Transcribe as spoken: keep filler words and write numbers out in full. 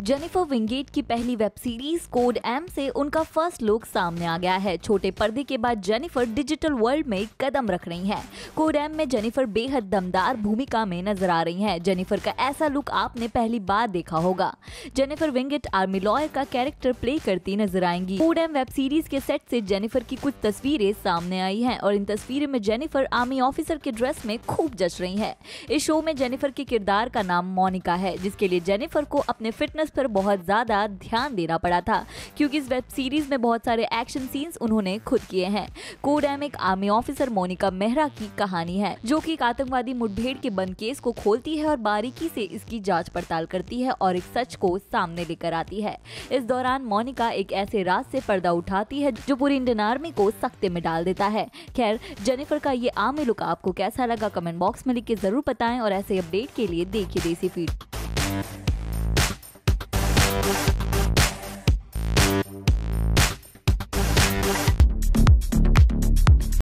Jennifer Winget की पहली web series code M से उनका फर्स्ट लुक सामने आ गया है। छोटे पर्दे के बाद जेनिफर डिजिटल वर्ल्ड में कदम रख रही हैं। कोड एम में जेनिफर बेहद दमदार भूमिका में नजर आ रही हैं। जेनिफर का ऐसा लुक आपने पहली बार देखा होगा। जेनिफर विंगेट आर्मी लॉयर का कैरेक्टर प्ले करती नजर आएंगी। कोड एम वेब सीरीज के सेट से जेनिफर की कुछ तस्वीरें सामने आई हैं और इन तस्वीरों में जेनिफर आर्मी ऑफिसर के ड्रेस में खूब जच रही है। इस शो में जेनिफर के किरदार का नाम मोनिका है, जिसके लिए जेनिफर को अपने फिटनेस पर बहुत ज्यादा ध्यान देना पड़ा था, क्योंकि इस वेब सीरीज में बहुत सारे एक्शन सीन्स उन्होंने खुद किए हैं। कोड एम एक आर्मी ऑफिसर मोनिका मेहरा की कहानी है, जो कि एक आतंकवादी मुठभेड़ के बंद केस को खोलती है और बारीकी से इसकी जांच पड़ताल करती है और एक सच को सामने लेकर आती है। इस दौरान मोनिका एक ऐसे राज से पर्दा उठाती है जो पूरी इंडियन आर्मी को सख्ते में डाल देता है। खैर, जेनिफर का ये आर्मी लुक आपको कैसा लगा कमेंट बॉक्स में लिख के जरूर बताएं और ऐसे अपडेट के लिए देखिए देसी फीड।